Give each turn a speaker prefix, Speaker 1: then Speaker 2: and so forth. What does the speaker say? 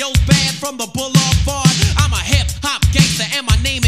Speaker 1: smells bad from the boulevard. I'm a hip hop gangster and my name